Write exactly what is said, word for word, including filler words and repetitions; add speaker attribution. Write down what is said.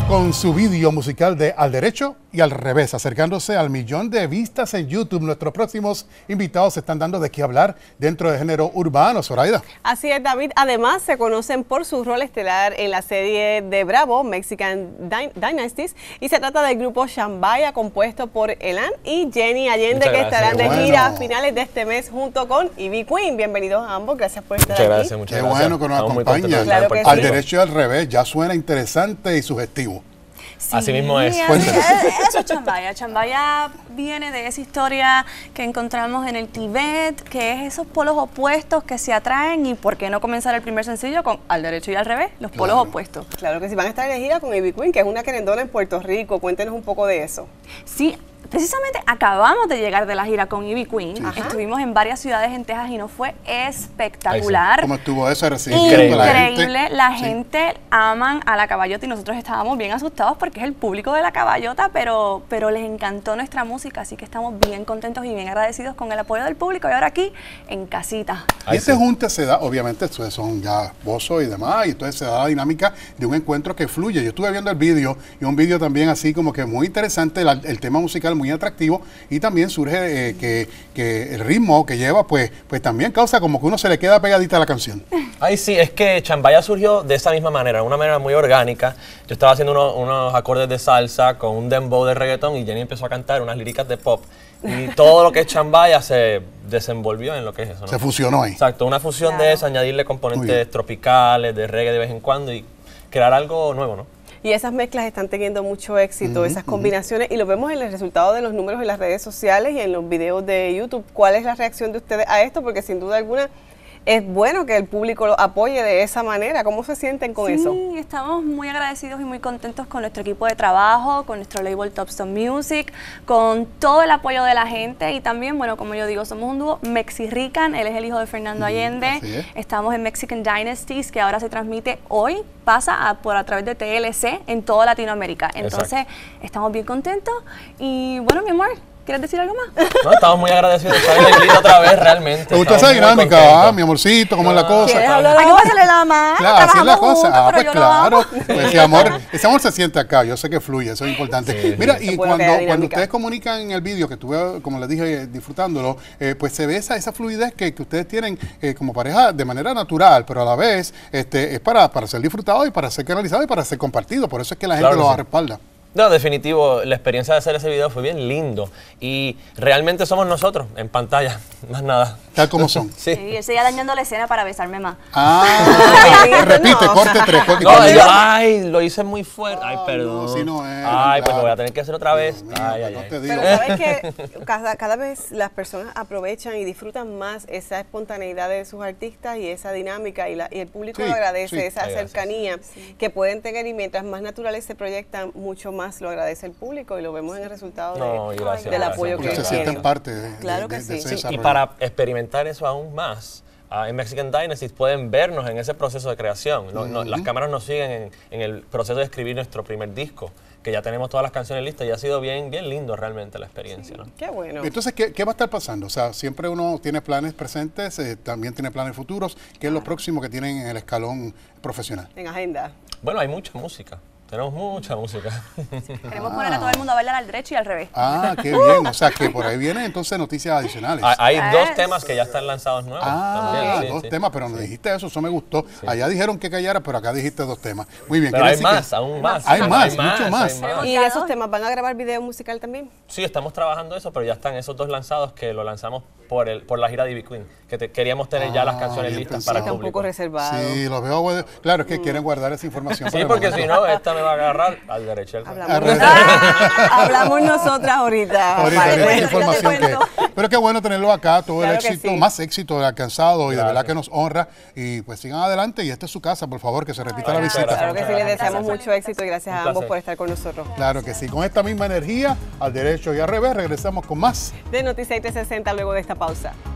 Speaker 1: con su vídeo musical de Al Derecho y Al Revés, acercándose al millón de vistas en YouTube. Nuestros próximos invitados se están dando de qué hablar dentro del género urbano. Zoraida.
Speaker 2: Así es, David. Además, se conocen por su rol estelar en la serie de Bravo, Mexican Dynasties, y se trata del grupo Shambaya, compuesto por Elan y Jenny Allende, que estarán de gira a finales de este mes junto con Ivy Queen. Bienvenidos a ambos, gracias por estar
Speaker 3: muchas
Speaker 2: aquí.
Speaker 3: Gracias, muchas
Speaker 1: qué
Speaker 3: gracias.
Speaker 1: bueno que nos acompañan.
Speaker 2: Claro que
Speaker 1: Al
Speaker 2: sí.
Speaker 1: Derecho y Al Revés, ya suena interesante y sugestivo.
Speaker 4: Sí,
Speaker 3: así mismo es.
Speaker 4: Eso, eso es Shambaya. Shambaya viene de esa historia que encontramos en el Tíbet, que es esos polos opuestos que se atraen, y por qué no comenzar el primer sencillo con Al Derecho y Al Revés, los polos
Speaker 1: Claro.
Speaker 4: opuestos.
Speaker 2: Claro que sí, van a estar de gira con Ivy Queen, que es una querendona en Puerto Rico. Cuéntenos un poco de eso.
Speaker 4: Sí, precisamente acabamos de llegar de la gira con Ivy Queen.
Speaker 2: Ajá.
Speaker 4: Estuvimos en varias ciudades en Texas y nos fue espectacular.
Speaker 1: ¿Cómo estuvo eso? Recibimiento de la gente.
Speaker 4: Increíble, la
Speaker 1: Sí.
Speaker 4: gente aman a la Caballota y nosotros estábamos bien asustados porque es el público de la Caballota, pero, pero les encantó nuestra música, así que estamos bien contentos y bien agradecidos con el apoyo del público y ahora aquí en casita.
Speaker 1: Y ese junte se da, obviamente, ustedes son ya esposos y demás, y entonces se da la dinámica de un encuentro que fluye. Yo estuve viendo el vídeo, y un vídeo también así como que muy interesante, el, el tema musical muy atractivo, y también surge eh, que, que el ritmo que lleva, pues, pues también causa como que uno se le queda pegadita a la canción.
Speaker 3: Ay, sí, es que Shambaya surgió de esa misma manera, de una manera muy orgánica. Yo estaba haciendo unos, unos acordes de salsa con un dembow de reggaetón y Jenny empezó a cantar unas líricas de pop. Y todo lo que es Shambaya se desenvolvió en lo que es eso, ¿no?
Speaker 1: Se fusionó ahí.
Speaker 3: Exacto, una fusión
Speaker 4: Claro.
Speaker 3: de eso, añadirle
Speaker 1: Muy
Speaker 3: componentes
Speaker 1: bien.
Speaker 3: tropicales, de reggae de vez en cuando y crear algo nuevo, ¿no?
Speaker 2: Y esas mezclas están teniendo mucho éxito,
Speaker 1: Ujú,
Speaker 2: esas combinaciones, y lo vemos en el resultado de los números en las redes sociales y en los videos de YouTube. ¿Cuál es la reacción de ustedes a esto? Porque sin duda alguna es bueno que el público lo apoye de esa manera. ¿Cómo se sienten con
Speaker 4: Sí,
Speaker 2: eso?
Speaker 4: estamos muy agradecidos y muy contentos con nuestro equipo de trabajo, con nuestro label Topstone Music, con todo el apoyo de la gente y también, bueno, como yo digo, somos un dúo Mexi-Rican, él es el hijo de Fernando Allende,
Speaker 1: así es.
Speaker 4: estamos en Mexican Dynasties, que ahora se transmite hoy, pasa a, por a través de T L C en toda Latinoamérica. Entonces, estamos bien contentos y bueno, mi amor, ¿quieres decir algo más?
Speaker 3: No, estamos muy agradecidos de estar en la islita otra vez, realmente.
Speaker 1: ¿Te gustó
Speaker 3: Estamos
Speaker 1: esa
Speaker 3: muy
Speaker 1: dinámica?
Speaker 3: contentos.
Speaker 1: Ah, mi amorcito, ¿cómo es la cosa?
Speaker 2: ¿Quieres hablar
Speaker 4: Hay que
Speaker 2: ahora?
Speaker 4: pasarle la mano,
Speaker 1: Claro, así es la
Speaker 4: trabajamos
Speaker 1: cosa.
Speaker 4: juntos,
Speaker 1: Ah,
Speaker 4: pero
Speaker 1: pues
Speaker 4: yo lo amo.
Speaker 1: claro. Pues ese amor, ese amor se siente acá. Yo sé que fluye, eso es importante.
Speaker 3: Sí,
Speaker 1: Mira,
Speaker 3: sí.
Speaker 1: y
Speaker 2: Es bueno que
Speaker 1: cuando,
Speaker 2: haya
Speaker 1: cuando
Speaker 2: dinámica.
Speaker 1: ustedes comunican en el vídeo, que estuve, como les dije, disfrutándolo, eh, pues se ve esa, esa fluidez que, que ustedes tienen eh, como pareja de manera natural, pero a la vez este, es para, para ser disfrutado y para ser canalizado y para ser compartido. Por eso es que la gente
Speaker 3: Claro que
Speaker 1: lo
Speaker 3: sí.
Speaker 1: respalda.
Speaker 3: No, definitivo, la experiencia de hacer ese video fue bien lindo y realmente somos nosotros en pantalla, más nada.
Speaker 1: Tal como son.
Speaker 3: Sí.
Speaker 4: Sí, él seguía dañando la escena para besarme más.
Speaker 1: Ah,
Speaker 2: Ay,
Speaker 1: repite,
Speaker 2: no.
Speaker 1: corte tres. Corte
Speaker 3: No,
Speaker 1: cuatro.
Speaker 3: yo, ay, lo hice muy fuerte. Ay,
Speaker 1: Ay,
Speaker 3: perdón.
Speaker 1: no, si no es,
Speaker 3: Ay, pues
Speaker 1: claro.
Speaker 3: lo voy a tener que hacer otra vez.
Speaker 1: Dios mío,
Speaker 3: Ay, ay,
Speaker 1: no
Speaker 3: ay.
Speaker 1: te digo.
Speaker 2: Pero sabes que cada, cada vez las personas aprovechan y disfrutan más esa espontaneidad de sus artistas y esa dinámica, y, la, y el público
Speaker 1: Sí,
Speaker 2: lo agradece,
Speaker 1: sí.
Speaker 2: esa
Speaker 3: Ay, gracias.
Speaker 2: cercanía que pueden tener, y mientras más naturales se proyectan, mucho más lo agradece el público, y lo vemos en el resultado
Speaker 3: No, y
Speaker 2: de-
Speaker 3: gracias,
Speaker 2: del
Speaker 3: gracias,
Speaker 2: apoyo
Speaker 3: muchas
Speaker 2: que
Speaker 1: Se
Speaker 3: gracias.
Speaker 1: sienten
Speaker 2: tienen.
Speaker 1: parte de, de-
Speaker 2: Claro que
Speaker 1: de- de
Speaker 2: sí.
Speaker 1: ese
Speaker 2: Sí, y
Speaker 3: Y
Speaker 1: desarrollo.
Speaker 3: para experimentar eso aún más, ah, en Mexican Dynasty pueden vernos en ese proceso de creación. No- no, las cámaras nos siguen en, en el proceso de escribir nuestro primer disco, que ya tenemos todas las canciones listas y ha sido bien, bien lindo realmente la experiencia, ¿no?
Speaker 2: Qué bueno.
Speaker 1: Entonces, ¿qué, ¿qué va a estar pasando? O sea, siempre uno tiene planes presentes, eh, también tiene planes futuros. ¿Qué es lo próximo que tienen en el escalón profesional?
Speaker 2: En agenda.
Speaker 3: Bueno, hay mucha música. Tenemos mucha música.
Speaker 4: Queremos poner a todo el mundo a bailar al derecho y al revés.
Speaker 1: Ah, qué bien. O sea, que por ahí vienen entonces noticias adicionales.
Speaker 3: Hay hay dos
Speaker 4: Yes.
Speaker 3: temas que ya están lanzados nuevos.
Speaker 1: Ah,
Speaker 3: también, sí,
Speaker 1: dos
Speaker 3: sí.
Speaker 1: temas, pero no dijiste eso, eso me gustó. Allá dijeron que callara, pero acá dijiste dos temas. Muy bien.
Speaker 3: Pero
Speaker 1: quiere
Speaker 3: hay
Speaker 1: decir que-
Speaker 3: más, aún más.
Speaker 1: Hay más, mucho más.
Speaker 3: hay
Speaker 2: ¿Y de esos temas van a grabar video musical también?
Speaker 3: Sí, estamos trabajando eso, pero ya están esos dos lanzados que lo lanzamos por el por la gira de Ivy Queen, que te- queríamos tener ya las
Speaker 1: Ah,
Speaker 3: canciones
Speaker 1: bien
Speaker 3: listas
Speaker 1: pensado.
Speaker 3: para el
Speaker 2: Está un
Speaker 3: público.
Speaker 2: poco reservado.
Speaker 1: Sí, los veo. bueno, Claro, es que quieren guardar esa información.
Speaker 3: Sí,
Speaker 1: para el
Speaker 3: porque
Speaker 1: momento.
Speaker 3: si no, esta me va a agarrar al derecho. al revés.
Speaker 2: Hablamos,
Speaker 1: Ah,
Speaker 2: hablamos nosotras ahorita.
Speaker 1: Ahorita,
Speaker 2: Vale,
Speaker 1: ahorita
Speaker 2: pues,
Speaker 1: esa
Speaker 2: ya te
Speaker 1: información que,
Speaker 2: cuento.
Speaker 1: pero qué bueno tenerlo acá, todo
Speaker 2: Claro
Speaker 1: el
Speaker 2: que
Speaker 1: éxito,
Speaker 2: sí.
Speaker 1: más éxito alcanzado y de
Speaker 3: Gracias.
Speaker 1: verdad que nos honra, y pues sigan adelante, y esta es su casa, por favor, que se repita la
Speaker 3: Muchas
Speaker 1: visita.
Speaker 3: gracias.
Speaker 2: Claro que sí, les
Speaker 3: Gracias.
Speaker 2: deseamos mucho éxito y gracias
Speaker 3: Un
Speaker 2: a ambos
Speaker 3: placer.
Speaker 2: por estar con nosotros.
Speaker 1: Claro que sí, con esta misma energía, al derecho y al revés, regresamos con más.
Speaker 2: De Noticias trescientos sesenta luego de esta pausa.